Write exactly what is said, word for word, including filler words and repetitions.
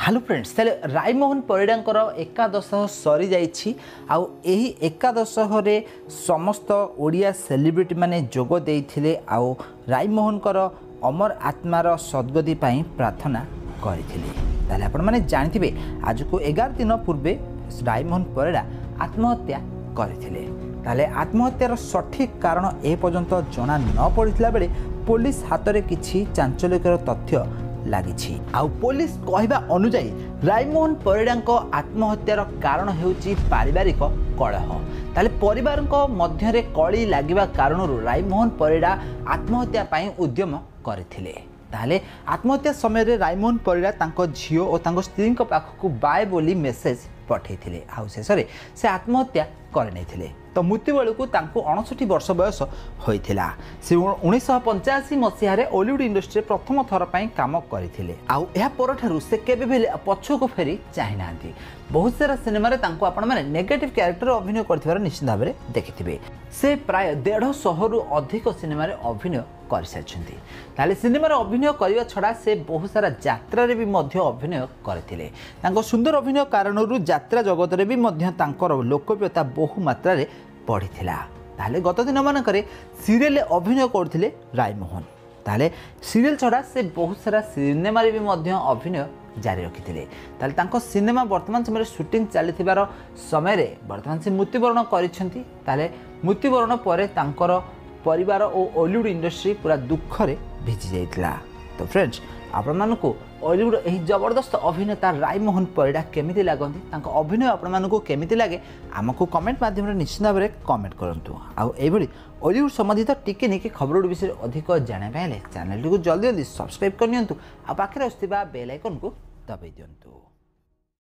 Hello friends तेल रायमोहन परिडांकर एकादश सरी जाइछि आउ एही एकादश रे समस्त ओडिया सेलिब्रिटी माने जोग देइथिले आउ रायमोहनकर अमर आत्मार सद्गति पाई प्रार्थना करथिले। ताले आपण माने जानिथिबे आज को एगार दिन पूर्वे रायमोहन परिडा आत्महत्या करथिले। ताले आत्महत्यार सठिक कारण ए पर्यंत जना न पड़िथिला बेले पुलिस हाथ में किछि चांचल्यकर तथ्य लगी। आउ पुलिस कहवा अनुजाई रायमोहन परिडांको आत्महत्यार कारण हेउची पारिवारिक कलह। ताले परिवार मध्यरे कली लागिबा कारणरू रायमोहन परिडा आत्महत्या पाई उद्यम करथिले। ताले आत्महत्या समय रे रायमोहन परिडा तांको झियो और तांको स्त्री पाखकु बाय बोली मेसेज पठेइथिले। आउ शेषरे से आत्महत्या करनेथिले। तो मृत्यु बेलू तांको अड़सठ वर्ष बयस होइथिला। से उन्नीस पंचाशी मसीह ओलीवुड इंडस्ट्री प्रथम थर पर काम करथिले। आउ एहा परठारु से केबे भी पछको फेरी चाहि नांती। बहुत सारा सिनेमा रे तांको आपण माने नेगेटिव कैरेक्टर अभिनय करथिबार निश्चित भाव में देखिथिबे। से प्राय डेढ़ शहरु अधिक सिनेमा रे अभिनय कर सारिछन्ती। ताले सिनेमा रे अभिनय करिवा छडा से बहुत सारा यात्रा रे भी मध्य अभिनय करथिले। तांको सुंदर अभिनय कारणरू यात्रा जगत रे भी मध्य तांकर लोकप्रियता बहु मात्रा रे पड़ीथिला। ताले गत दिन मानकरे सीरियल अभिनय करथिले रायमोहन। ताले सीरियल छडा से बहुत सारा सिनेमा रे भी मध्य अभिनय जारी रखिथिले। ताले तांको सिनेमा वर्तमान समय शूटिंग चलीथिबार समय रे वर्तमान से मृत्युवरण करिसेंती। ताले मृत्युवरण परे तांकर परिवार और ओलीवुड इंडस्ट्री पूरा दुख रे भिजी जाइथिला। तो फ्रेंड्स आपण मानको ओलीवुड एही जबरदस्त अभिनेता रायमोहन परिडा केमिति लागंती तांको अभिनय आपण मानको केमिति लागे आमको कमेंट माध्यम रे निश्चित भाव में कमेंट करंतु। आउ एभली ओलीवुड संबंधित टिके निके खबर विषय अधिक जाने पाइले चैनल को जल्दी जल्दी सब्सक्राइब करनियंतु आ पाखरे आस्थिबा बेल आइकन को दबाई दियंतु।